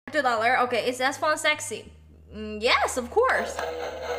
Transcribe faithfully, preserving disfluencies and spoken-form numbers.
two dollar. Okay, is S phone sexy? Mm, yes, of course.